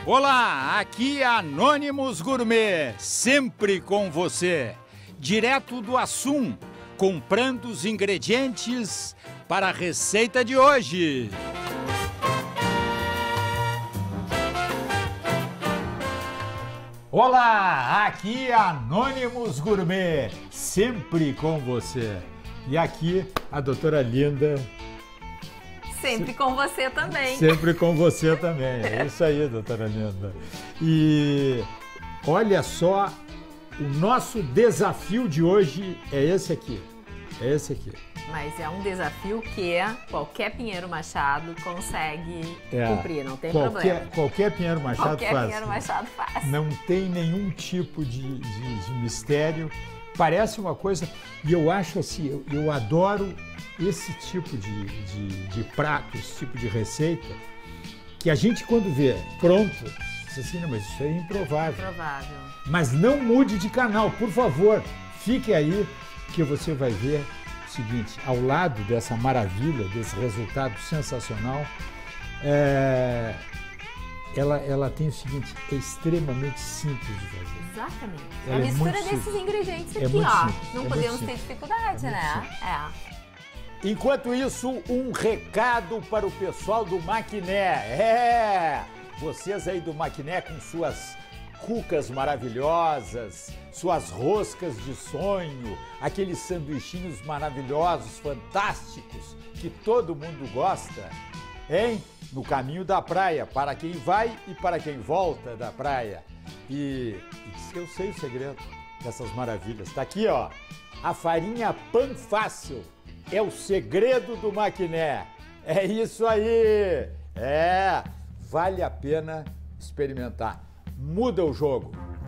Olá, aqui é Anônimos Gourmet, sempre com você, direto do Assum, comprando os ingredientes para a receita de hoje. Olá, aqui é Anônimos Gourmet, sempre com você. E aqui a doutora Linda. Sempre com você também. Sempre com você também, é isso aí, doutora Linda. E olha só, o nosso desafio de hoje é esse aqui, Mas é um desafio que qualquer Pinheiro Machado consegue cumprir, não tem problema. Qualquer Pinheiro Machado faz. Qualquer Pinheiro Machado faz. Não tem nenhum tipo de mistério. Parece uma coisa, e eu acho assim, eu adoro esse tipo de prato, esse tipo de receita, que a gente quando vê pronto, diz assim, não, mas isso é improvável. Improvável. Mas não mude de canal, por favor, fique aí que você vai ver o seguinte, ao lado dessa maravilha, desse resultado sensacional, ela tem o seguinte, é extremamente simples de fazer. Exatamente. A mistura desses ingredientes aqui, ó. Não podemos ter dificuldade, né? Enquanto isso, um recado para o pessoal do Maquiné. Vocês aí do Maquiné com suas cucas maravilhosas, suas roscas de sonho, aqueles sanduichinhos maravilhosos, fantásticos, que todo mundo gosta, hein? No caminho da praia, para quem vai e para quem volta da praia. E eu sei o segredo dessas maravilhas. Está aqui, ó, a farinha Pan Fácil. É o segredo do Maquiné. É isso aí. Vale a pena experimentar. Muda o jogo.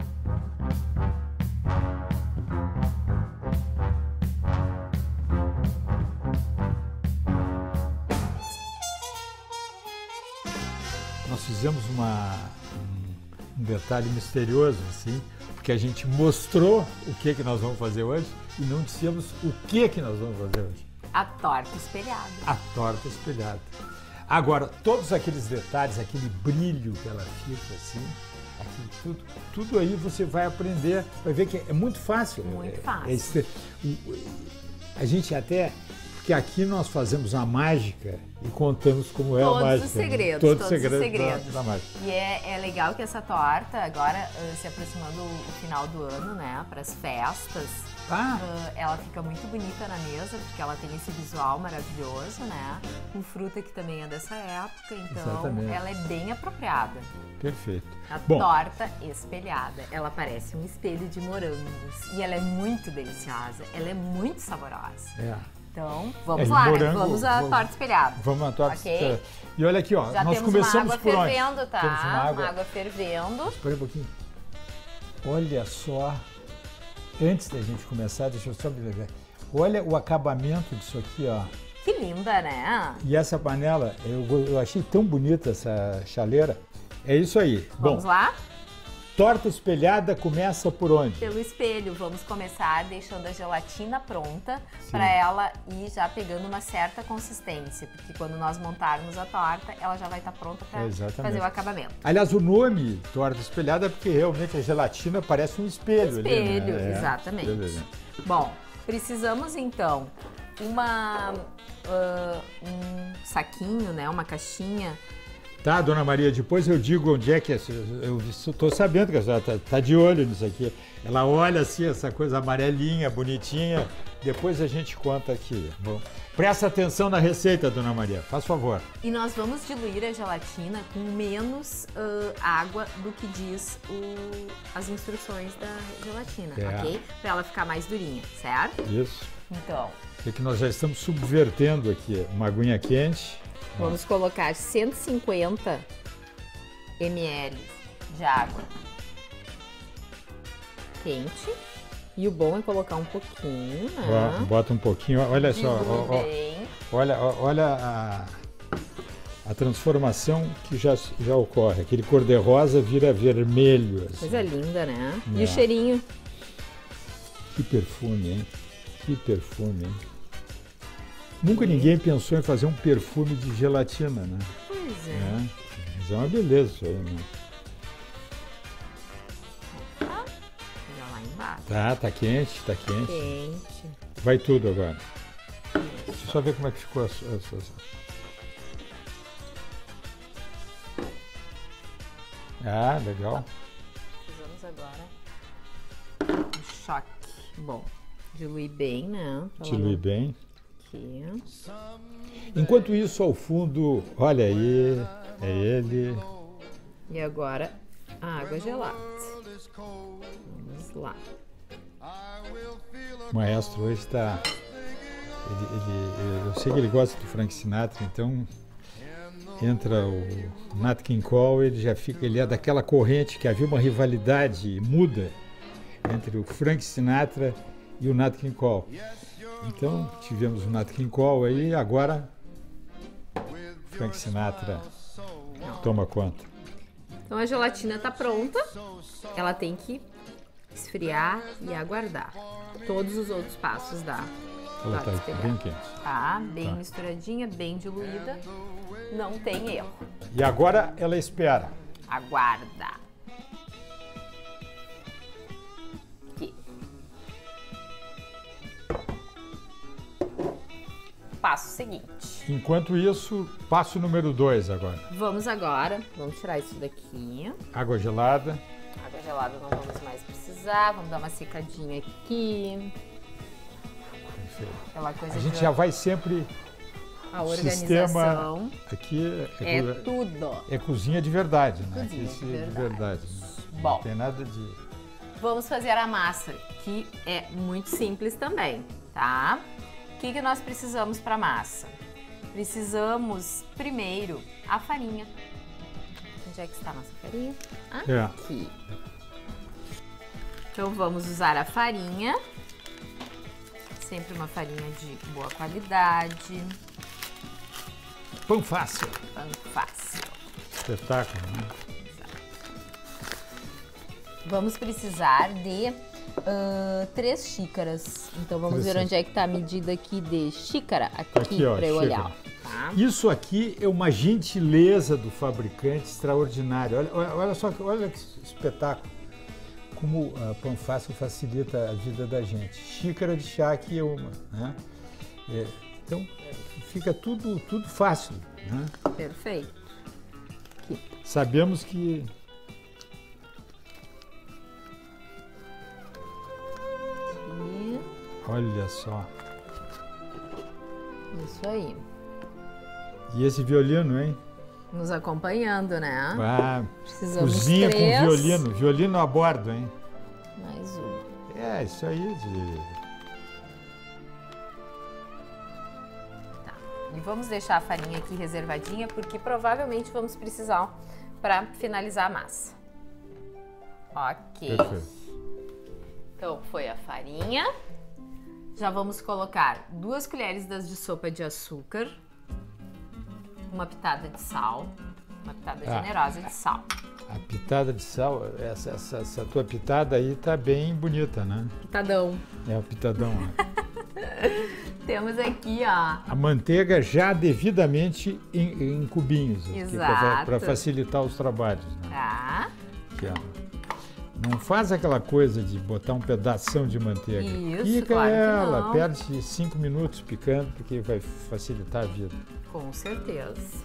Nós fizemos um detalhe misterioso, assim, porque a gente mostrou o que nós vamos fazer hoje e não dissemos o que nós vamos fazer hoje. A torta espelhada. A torta espelhada. Agora, todos aqueles detalhes, aquele brilho que ela fica assim, tudo aí você vai aprender, vai ver que é muito fácil. Muito fácil. A gente até... Porque aqui nós fazemos a mágica e contamos como é a mágica. Todos os segredos. Todos os segredos da mágica. E é legal que essa torta, agora se aproximando o final do ano, né, para as festas, ela fica muito bonita na mesa, porque ela tem esse visual maravilhoso, né, com fruta que também é dessa época, então exatamente. Ela é bem apropriada. Perfeito. A torta espelhada, ela parece um espelho de morangos e ela é muito deliciosa, ela é muito saborosa. Então, vamos lá, morango, vamos à torta espelhada. Vamos à torta espelhada. E olha aqui, ó, já nós temos começamos uma água por fervendo, onde? Tá? Temos uma água fervendo. Espera um pouquinho. Olha só, antes da gente começar, deixa eu só me ver. Olha o acabamento disso aqui, ó. Que linda, né? E essa panela, eu achei tão bonita essa chaleira. É isso aí. Vamos lá? Torta espelhada começa por onde? Pelo espelho. Vamos começar deixando a gelatina pronta para ela ir já pegando uma certa consistência, porque quando nós montarmos a torta, ela já vai estar pronta para fazer o acabamento. Aliás, o nome torta espelhada é porque realmente a gelatina parece um espelho. Espelho, ali, né? Exatamente. Bom, precisamos então um saquinho, né, uma caixinha. Tá, dona Maria, depois eu digo onde é que... Eu estou sabendo que a senhora está de olho nisso aqui. Ela olha assim, essa coisa amarelinha, bonitinha. Depois a gente conta aqui. Bom, presta atenção na receita, dona Maria, faz favor. E nós vamos diluir a gelatina com menos água do que diz as instruções da gelatina, ok? Para ela ficar mais durinha, certo? Isso. Então... É que nós já estamos subvertendo aqui uma aguinha quente. Vamos colocar 150 ml de água quente. E o bom é colocar um pouquinho, né? Bota um pouquinho, olha só. Olha a transformação que já ocorre. Aquele cor-de-rosa vira vermelho. Assim. Coisa linda, né? E o cheirinho? Que perfume, hein? Que perfume, hein? Nunca ninguém pensou em fazer um perfume de gelatina, né? Pois é. Mas é uma beleza isso aí, né? Tá quente, tá quente. Quente. Vai tudo agora. Deixa eu só ver como é que ficou Ah, legal. Precisamos agora um choque. Bom, diluir bem, né? Diluir bem. Aqui. Enquanto isso, ao fundo, olha aí, é ele. E agora, a água gelada. Vamos lá. O maestro hoje está... eu sei que ele gosta do Frank Sinatra, então entra o Nat King Cole, ele é daquela corrente que havia uma rivalidade muda entre o Frank Sinatra e o Nat King Cole. Então tivemos o Nat King Cole aí, agora Frank Sinatra toma conta. Então a gelatina está pronta, ela tem que esfriar e aguardar. Todos os outros passos da Ela está bem quente. Tá, bem misturadinha, bem diluída, não tem erro. E agora ela espera. Aguarda. Aqui. Passo seguinte. Enquanto isso, passo número 2 agora. Vamos tirar isso daqui. Água gelada. Água gelada não vamos mais precisar, vamos dar uma secadinha aqui. Aquela coisa a gente já vai sempre... A organização. Sistema aqui é tudo. É cozinha de verdade, né? Cozinha de verdade. Bom, não tem nada de... Vamos fazer a massa, que é muito simples também, tá? O que nós precisamos para a massa? Precisamos, primeiro, a farinha. Onde é que está a nossa farinha? Aqui. Então, vamos usar a farinha. Sempre uma farinha de boa qualidade. Pão fácil. Pão fácil. Espetáculo, né? Vamos precisar de 3 xícaras. Então vamos ver onde é que está a medida aqui de xícara. Aqui para eu olhar. Tá? Isso aqui é uma gentileza do fabricante extraordinária. Olha só, olha que espetáculo. Como pão fácil facilita a vida da gente. Xícara de chá aqui é uma, né? Então fica tudo fácil, né? Perfeito. Aqui. Sabemos que olha só. Isso aí. E esse violino, hein? Nos acompanhando, né? Precisamos cozinha 3. Com violino a bordo, hein? Mais um. É, isso aí Tá. E vamos deixar a farinha aqui reservadinha, porque provavelmente vamos precisar para finalizar a massa. Ok. Perfeito. Então, foi a farinha. Já vamos colocar 2 colheres de sopa de açúcar, uma pitada de sal, uma pitada generosa de sal. A pitada de sal, essa tua pitada aí tá bem bonita, né? Pitadão. É o pitadão. Né? Temos aqui, ó. A manteiga já devidamente em cubinhos. Exato. Para facilitar os trabalhos. Né? Tá. Aqui, ó. Não faz aquela coisa de botar um pedação de manteiga. Isso, Pica claro ela, que não. perde 5 minutos picando, porque vai facilitar a vida. Com certeza.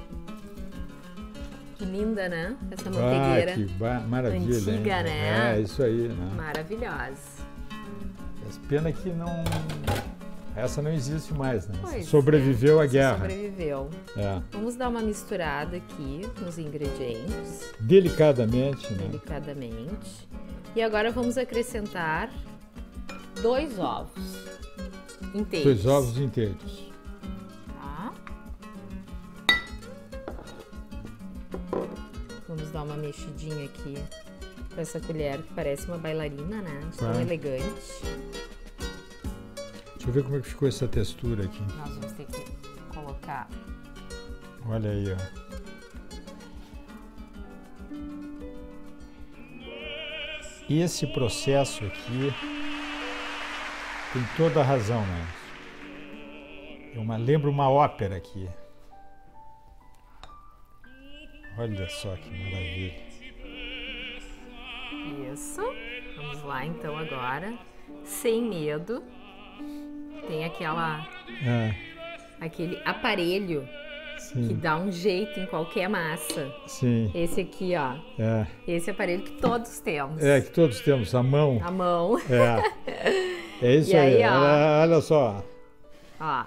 Que linda, né? Essa manteigueira. Que maravilha, antiga, hein? né? É, isso aí, né? Maravilhosa. Pena que não... Essa não existe mais, né? Pois sobreviveu à guerra. Sobreviveu. É. Vamos dar uma misturada aqui nos ingredientes. Delicadamente, né? Delicadamente. E agora vamos acrescentar 2 ovos inteiros. 2 ovos inteiros. Tá? Vamos dar uma mexidinha aqui com essa colher que parece uma bailarina, né? Tão elegante. Deixa eu ver como é que ficou essa textura aqui. Nós vamos ter que colocar... Olha aí, ó. Esse processo aqui tem toda a razão, né? Lembra uma ópera aqui. Olha só que maravilha. Isso. Vamos lá, então, agora. Sem medo. Tem aquele aparelho que dá um jeito em qualquer massa. Sim. Esse aqui, ó. Esse aparelho que todos temos. Que todos temos, a mão. A mão. É isso aí. Olha só. Ó.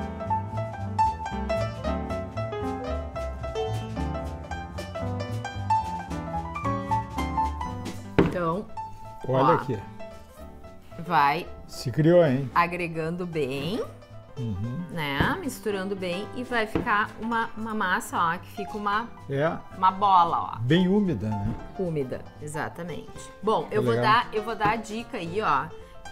Então, olha aqui. Vai. Se criou, hein? Agregando bem, né? Misturando bem e vai ficar uma massa, ó, que fica uma bola, ó. Bem úmida, né? Úmida, exatamente. Bom, eu vou dar a dica aí, ó.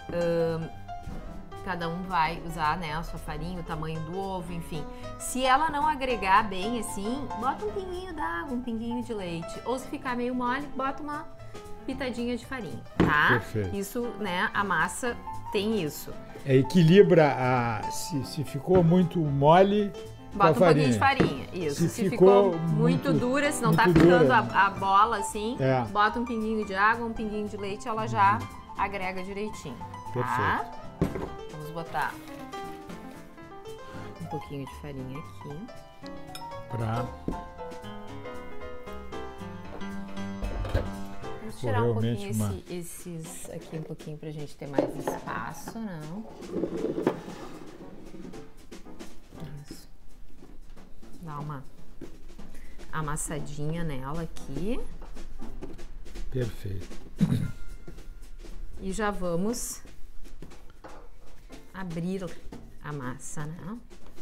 Cada um vai usar, né, a sua farinha, o tamanho do ovo, enfim. Se ela não agregar bem assim, bota um pinguinho d'água, um pinguinho de leite. Ou se ficar meio mole, bota uma pitadinha de farinha, tá? Perfeito. Isso, né, a massa tem isso. Equilibra se ficou muito mole, bota um pouquinho de farinha, isso. Se ficou muito dura, se não tá ficando a bola assim, bota um pinguinho de água, um pinguinho de leite, ela já agrega direitinho, tá? Perfeito. Vamos botar um pouquinho de farinha aqui. Vamos tirar um pouquinho esses aqui, um pouquinho pra gente ter mais espaço, não? Isso. Dá uma amassadinha nela aqui. Perfeito. E já vamos abrir a massa, né?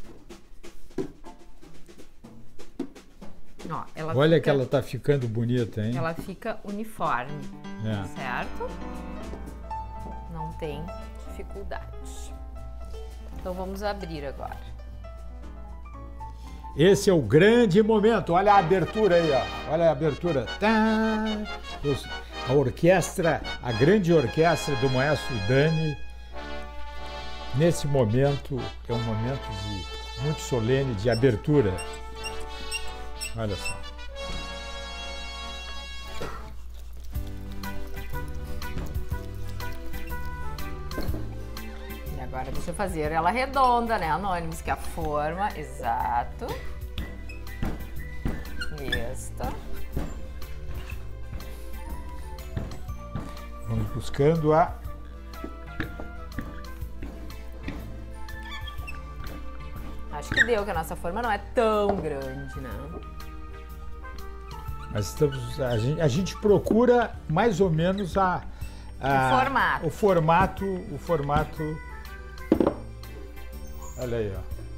Ó, olha que ela tá ficando bonita, hein? Ela fica uniforme, certo? Não tem dificuldade. Então vamos abrir agora. Esse é o grande momento. Olha a abertura aí, ó. Olha a abertura. A orquestra, a grande orquestra do maestro Dani. Nesse momento, é um momento muito solene de abertura. Olha só. E agora deixa eu fazer ela redonda, né, Anônimos? Que é a forma, exato. Esta. Vamos buscando a... Acho que deu, que a nossa forma não é tão grande, né? Mas a gente procura mais ou menos o formato. Olha aí, ó.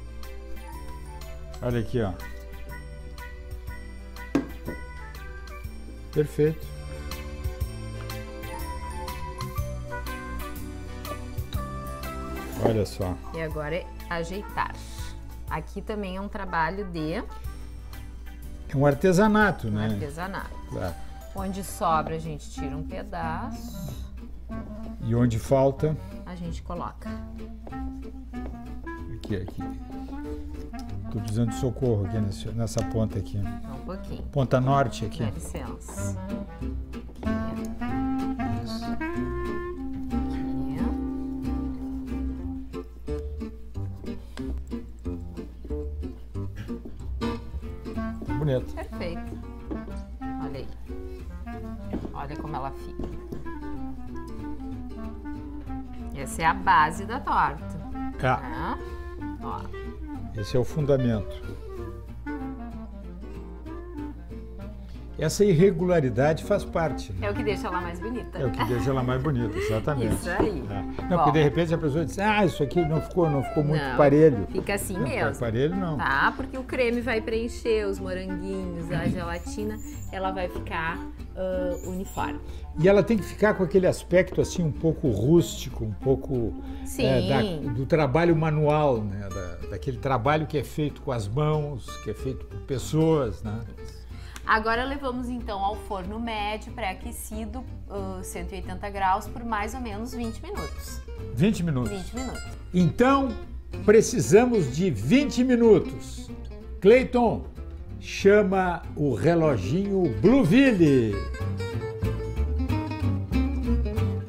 Olha aqui, ó. Perfeito. Olha só. E agora é ajeitar. Aqui também é um trabalho de... É um artesanato, né? Artesanato. Claro. Onde sobra, a gente tira um pedaço. E onde falta? A gente coloca. Aqui. Tô precisando de socorro aqui nessa ponta aqui. Um pouquinho. Ponta norte aqui. Dá licença. Isso. Bonito. Perfeito. Olha aí. Olha como ela fica. Essa é a base da torta. Tá? Ó. Esse é o fundamento. Essa irregularidade faz parte. Né? É o que deixa ela mais bonita. É o que deixa ela mais bonita, exatamente. Isso aí. Não, porque de repente a pessoa diz, isso aqui não ficou muito parelho. Fica assim mesmo. Fica parelho não. Tá? Porque o creme vai preencher os moranguinhos, a gelatina, ela vai ficar uniforme. E ela tem que ficar com aquele aspecto assim um pouco rústico, um pouco do trabalho manual, né? Daquele trabalho que é feito com as mãos, que é feito por pessoas, né? Agora levamos então ao forno médio pré-aquecido, 180 graus, por mais ou menos 20 minutos. 20 minutos? 20 minutos. Então, precisamos de 20 minutos. Cleiton, chama o reloginho Blueville.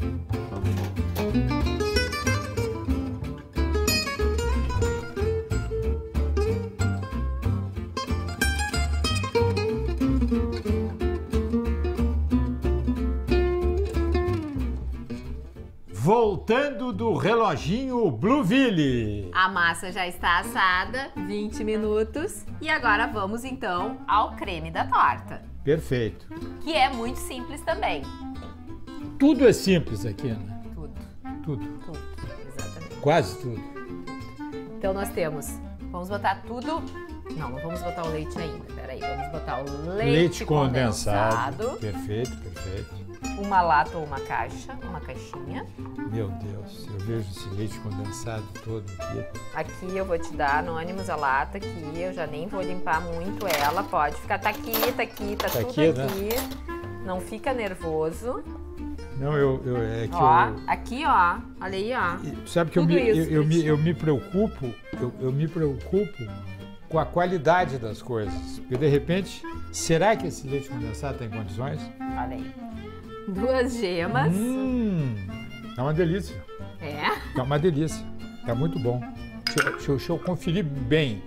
voltando do reloginho Blueville. A massa já está assada, 20 minutos. E agora vamos então ao creme da torta. Perfeito. Que é muito simples também. Tudo é simples aqui, né? Tudo, exatamente. Quase tudo. Então nós temos, vamos botar tudo... Não vamos botar o leite ainda, peraí. Vamos botar o leite condensado. Perfeito. Uma lata ou uma caixinha. Meu Deus, eu vejo esse leite condensado todo aqui. Aqui eu vou te dar, Anônimos, a lata aqui. Eu já nem vou limpar muito ela. Pode ficar, tá aqui, tá tudo aqui. Né? Não fica nervoso. Não, é que ó, aqui, ó. Olha aí, ó. Sabe que eu me preocupo com a qualidade das coisas. Porque, de repente, será que esse leite condensado tem condições? Olha aí. 2 gemas. Tá uma delícia. É? Tá uma delícia. Tá muito bom. Deixa eu conferir bem.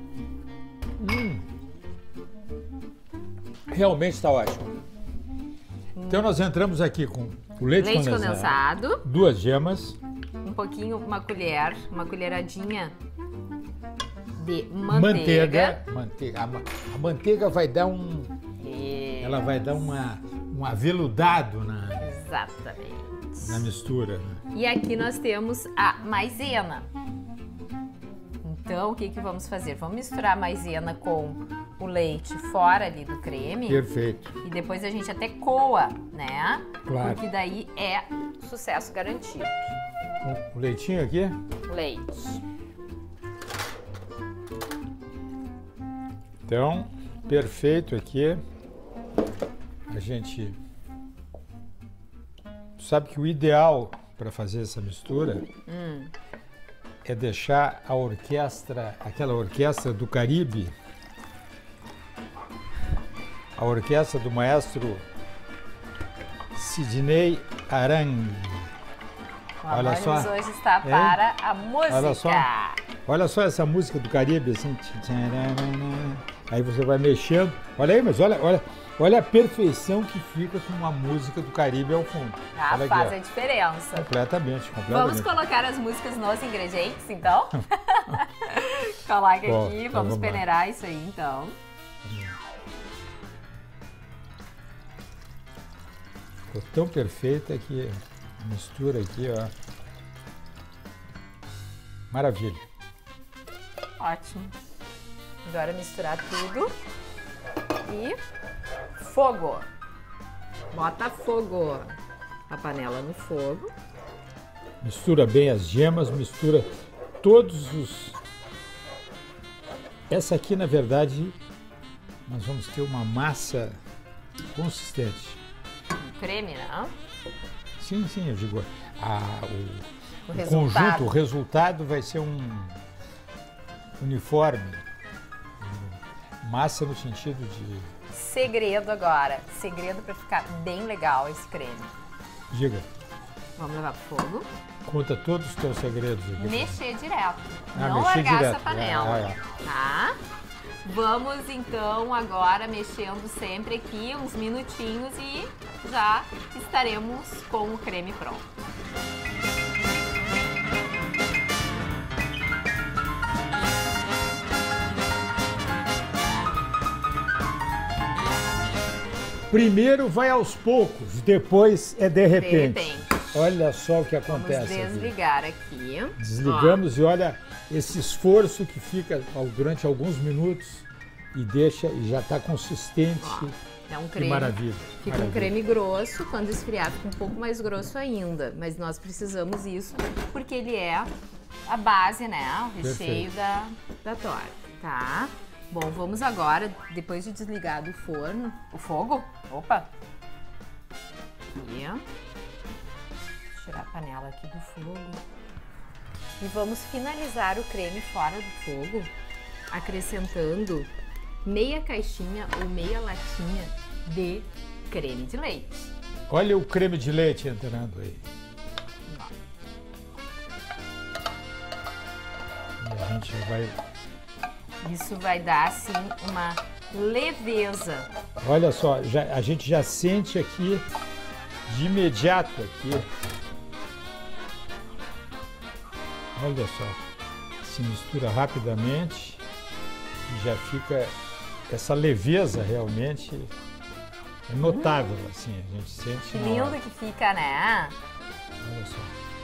Realmente está ótimo. Então nós entramos aqui com o leite condensado, 2 gemas, um pouquinho, uma colheradinha de manteiga. A manteiga vai dar ela vai dar um aveludado exatamente, na mistura. Né? E aqui nós temos a maisena. Então o que vamos fazer? Vamos misturar a maisena com o leite fora ali do creme. Perfeito. E depois a gente até coa, né? Claro. Porque daí é sucesso garantido. O leitinho aqui? Leite. Então, perfeito aqui. A gente sabe que o ideal para fazer essa mistura é deixar a orquestra, aquela orquestra do Caribe, a orquestra do maestro Sidney Arangue. Olha só. Hoje está para a música. Olha só essa música do Caribe, assim. Aí você vai mexendo. Olha aí, mas olha a perfeição que fica com uma música do Caribe ao fundo. Faz a diferença. Completamente. Vamos colocar as músicas nos ingredientes, então? Coloca aqui, vamos peneirar isso aí, então. Ficou tão perfeita que a mistura aqui, ó. Maravilha. Ótimo. Agora misturar tudo e fogo. Bota fogo. A panela no fogo. Mistura bem as gemas, mistura todos os... Essa aqui, na verdade, nós vamos ter uma massa consistente. Creme, né? Sim, eu digo. O conjunto, o resultado vai ser um uniforme. Massa no sentido de... Segredo agora. Segredo para ficar bem legal esse creme. Diga. Vamos levar pro fogo. Conta todos os teus segredos aqui. Mexer direto. Não largar direto. Essa panela. Tá? Vamos então agora mexendo sempre aqui uns minutinhos e já estaremos com o creme pronto. Primeiro vai aos poucos, depois é de repente. Olha só o que acontece. Vamos desligar aqui. Desligamos e olha esse esforço que fica durante alguns minutos e deixa e já está consistente. É um creme. Que maravilha. Fica um creme grosso, quando esfriar fica um pouco mais grosso ainda, mas nós precisamos isso porque ele é a base, né? O recheio da torta, tá? Bom, vamos agora, depois de desligar do forno, o fogo, opa! Aqui, tirar a panela aqui do fogo. E vamos finalizar o creme fora do fogo, acrescentando meia caixinha ou meia latinha de creme de leite. Olha o creme de leite entrando aí. E a gente vai... Isso vai dar, assim, uma leveza. Olha só, a gente já sente aqui, de imediato aqui, Olha só, se mistura rapidamente e já fica essa leveza realmente é notável, assim, a gente sente. Que lindo que fica, né? Olha só.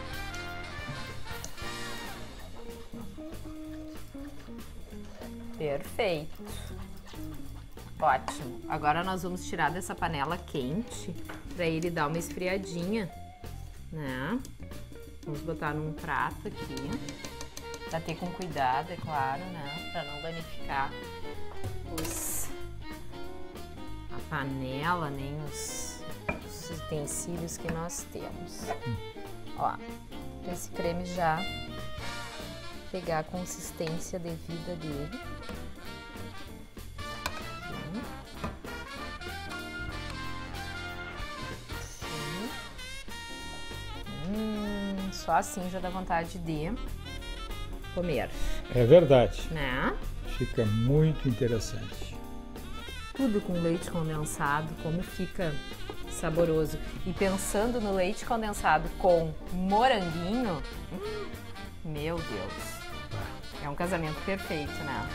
Perfeito. Ótimo. Agora nós vamos tirar dessa panela quente para ele dar uma esfriadinha, né? Vamos botar num prato aqui. Bater com cuidado, é claro, né? Para não danificar a panela, nem os utensílios que nós temos. Ó, esse creme já pegar a consistência devida dele. Só assim já dá vontade de comer. É verdade. Né? Fica muito interessante. Tudo com leite condensado, como fica saboroso. E pensando no leite condensado com moranguinho, meu Deus. É um casamento perfeito, né?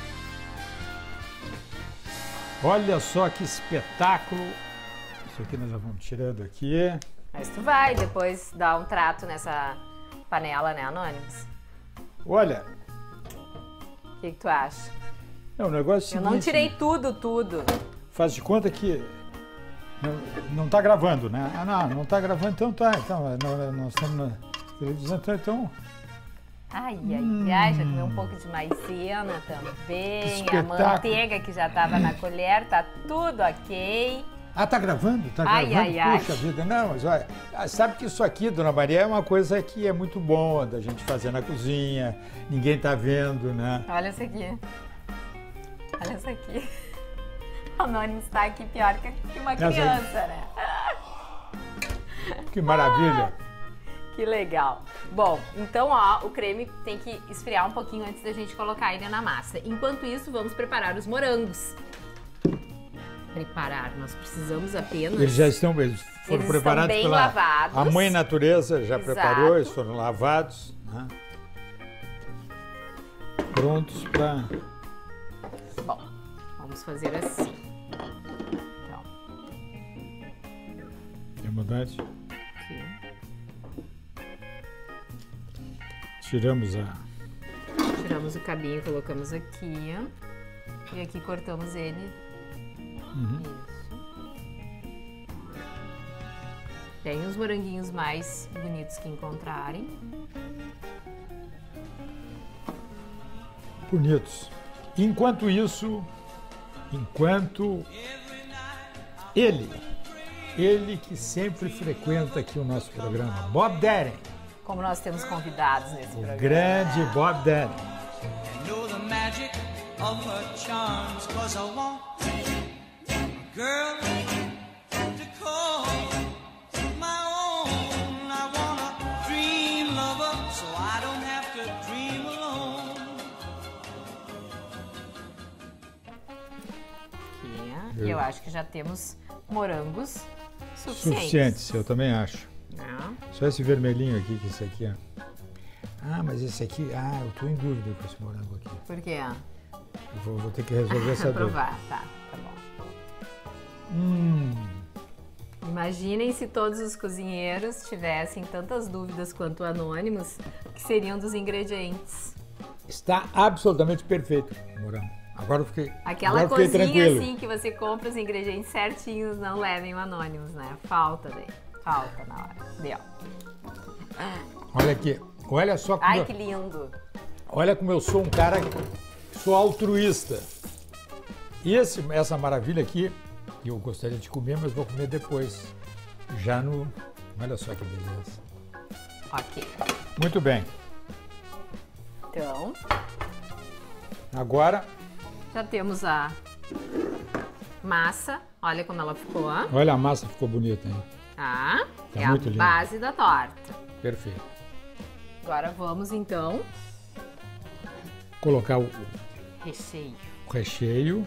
Olha só que espetáculo. Isso aqui nós já vamos tirando aqui. Mas tu vai depois dar um trato nessa panela, né, Anônimos? Olha. O que tu acha? É um negócio Eu não tirei tudo. Faz de conta que não tá gravando, né? Ah, não tá gravando, então tá. Então, nós estamos na televisão, então... Ai, já comeu um pouco de maisena também, a manteiga que já tava na colher, tá tudo ok. Ah, tá gravando? Tá gravando? Puxa vida, não, mas olha, sabe que isso aqui, Dona Maria, é uma coisa que é muito boa da gente fazer na cozinha, ninguém tá vendo, né? Olha isso aqui. Olha isso aqui. O Anônimo está aqui pior que uma criança, né? Que maravilha. Que legal. Bom, então ó, o creme tem que esfriar um pouquinho antes da gente colocar ele na massa. Enquanto isso, vamos preparar os morangos. Nós precisamos apenas... Eles foram preparados bem pela... lavados. A mãe natureza já preparou, eles foram lavados, né? Prontos para... Bom, vamos fazer assim. Então. Tem vontade? Aqui. Tiramos o cabinho, colocamos aqui. E aqui cortamos ele. Isso. Tem os moranguinhos mais bonitos que encontrarem. Bonitos. Enquanto ele que sempre frequenta aqui o nosso programa, Bob Dylan. Como nós temos convidados nesse programa. Grande Bob Dylan. Girl to call my own. I want a dream lover so I don't have to dream alone. Aqui, eu acho que já temos morangos suficientes. Eu também acho. Não. Só esse vermelhinho aqui, que esse aqui, ó. Ah, mas esse aqui, eu tô em dúvida com esse morango aqui. Por quê? Eu vou ter que resolver essa dúvida. Provar, tá bom. Imaginem se todos os cozinheiros tivessem tantas dúvidas quanto Anônimos, que seriam dos ingredientes. Está absolutamente perfeito, morango. Agora eu fiquei Aquela agora cozinha tranquilo. Assim que você compra os ingredientes certinhos, não levem o Anônimos, né? Falta na hora. Deu. Olha aqui, olha só como Ai, que lindo. Olha como eu sou um cara que sou altruísta. E essa maravilha aqui, eu gostaria de comer, mas vou comer depois. Já no... Olha só que beleza. Ok. Muito bem. Então... Agora... Já temos a massa. Olha como ela ficou. Olha, a massa ficou bonita, hein? Tá? Tá é muito a linda. base da torta. Perfeito. Agora vamos, então... Colocar o recheio.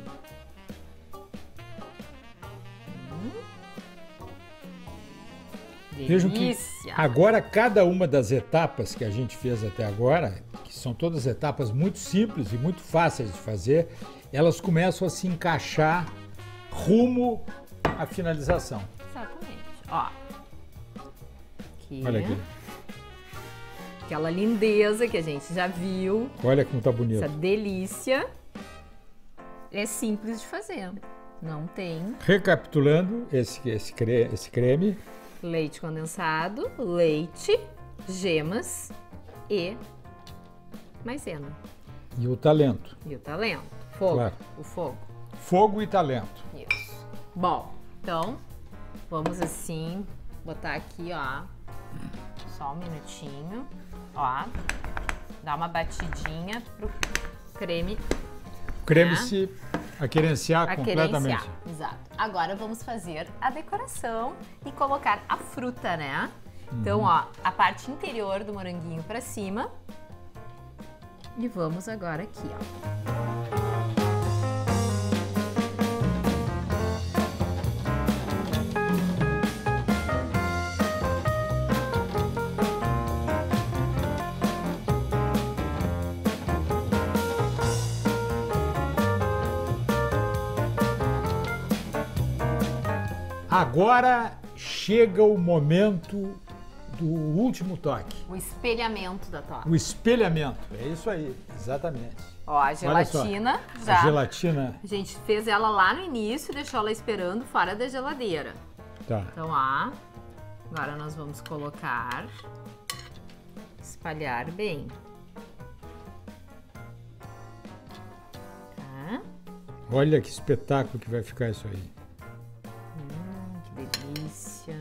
Vejam que agora cada uma das etapas que a gente fez até agora, que são todas etapas muito simples e muito fáceis de fazer, elas começam a se encaixar rumo à finalização. Exatamente. Ó. Aqui. Olha aqui. Aquela lindeza que a gente já viu. Olha como tá bonito. Essa delícia. É simples de fazer. Não tem. Recapitulando, esse creme. Leite condensado, leite, gemas e maisena. E o talento. E o talento. Fogo. Claro. O fogo. Fogo e talento. Isso. Bom, então vamos assim botar aqui, ó. Só um minutinho. Ó. Dá uma batidinha pro creme. O creme se aquerenciar completamente. Exato. Agora vamos fazer a decoração e colocar a fruta, né? Então, ó, a parte interior do moranguinho pra cima. E vamos agora aqui, ó. Agora chega o momento do último toque. O espelhamento da torta. O espelhamento, é isso aí, exatamente. Ó, a gelatina já. A gelatina. A gente fez ela lá no início e deixou ela esperando fora da geladeira. Tá. Então, ó, agora nós vamos colocar, espalhar bem. Tá? Olha que espetáculo que vai ficar isso aí. Que delícia.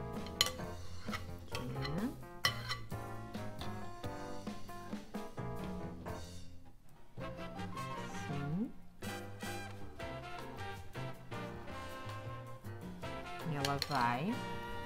Aqui. Assim. E ela vai.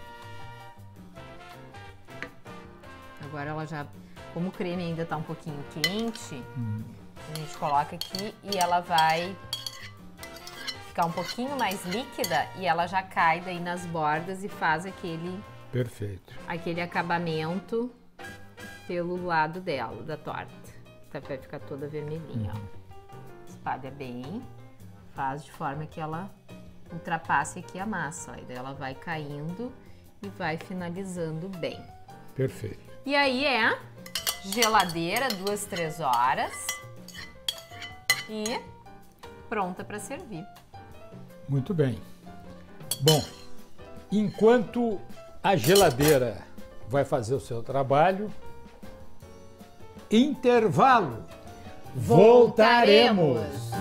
Agora ela já, como o creme ainda tá um pouquinho quente, a gente coloca aqui e ela vai ficar um pouquinho mais líquida e ela já cai daí nas bordas e faz aquele acabamento pelo lado dela, da torta. Então vai ficar toda vermelhinha, ó. Espalha bem, faz de forma que ela ultrapasse aqui a massa, ó. E daí ela vai caindo e vai finalizando bem. Perfeito. E aí é geladeira 2, 3 horas e pronta para servir. Muito bem. Bom, enquanto a geladeira vai fazer o seu trabalho, intervalo. Voltaremos.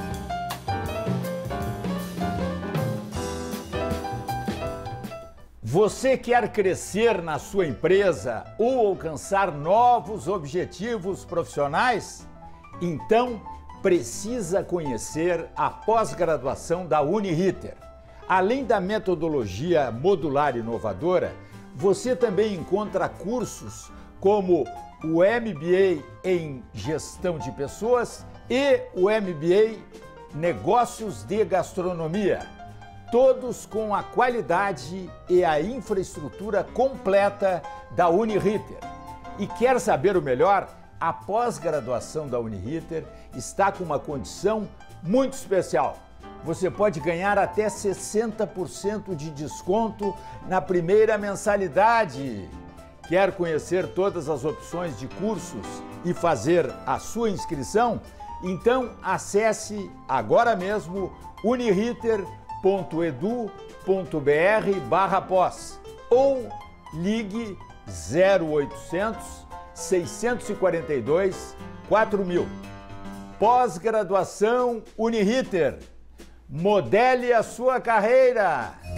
Você quer crescer na sua empresa ou alcançar novos objetivos profissionais? Então, precisa conhecer a pós-graduação da Uniriter. Além da metodologia modular inovadora, você também encontra cursos como o MBA em Gestão de Pessoas e o MBA Negócios de Gastronomia, todos com a qualidade e a infraestrutura completa da Uniriter. E quer saber o melhor? A pós-graduação da Uniriter está com uma condição muito especial. Você pode ganhar até 60% de desconto na primeira mensalidade. Quer conhecer todas as opções de cursos e fazer a sua inscrição? Então acesse agora mesmo uniriter.edu.br/pós ou ligue 0800 642 4000. Pós-graduação Uniriter. Modele a sua carreira.